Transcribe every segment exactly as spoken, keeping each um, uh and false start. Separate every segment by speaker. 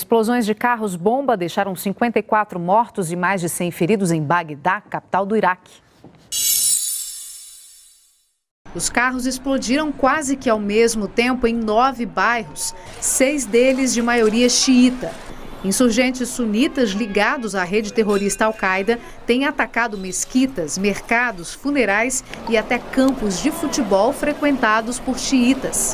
Speaker 1: Explosões de carros-bomba deixaram cinquenta e quatro mortos e mais de cem feridos em Bagdá, capital do Iraque.
Speaker 2: Os carros explodiram quase que ao mesmo tempo em nove bairros, seis deles de maioria xiita. Insurgentes sunitas ligados à rede terrorista Al-Qaeda têm atacado mesquitas, mercados, funerais e até campos de futebol frequentados por xiitas.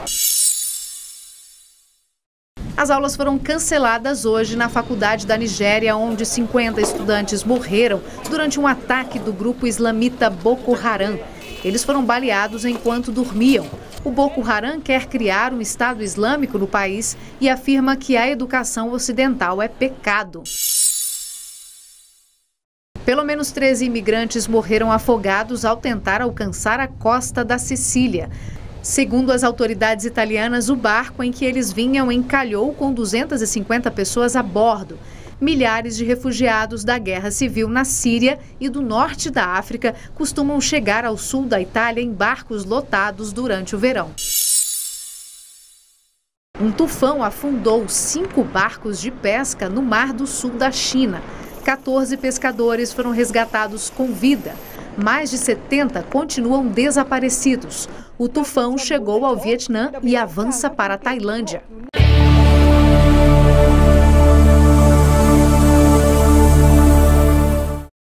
Speaker 2: As aulas foram canceladas hoje na faculdade da Nigéria, onde cinquenta estudantes morreram durante um ataque do grupo islamita Boko Haram. Eles foram baleados enquanto dormiam. O Boko Haram quer criar um Estado Islâmico no país e afirma que a educação ocidental é pecado. Pelo menos treze imigrantes morreram afogados ao tentar alcançar a costa da Sicília. Segundo as autoridades italianas, o barco em que eles vinham encalhou com duzentas e cinquenta pessoas a bordo. Milhares de refugiados da guerra civil na Síria e do norte da África costumam chegar ao sul da Itália em barcos lotados durante o verão. Um tufão afundou cinco barcos de pesca no Mar do Sul da China. quatorze pescadores foram resgatados com vida. Mais de setenta continuam desaparecidos. O tufão chegou ao Vietnã e avança para a Tailândia.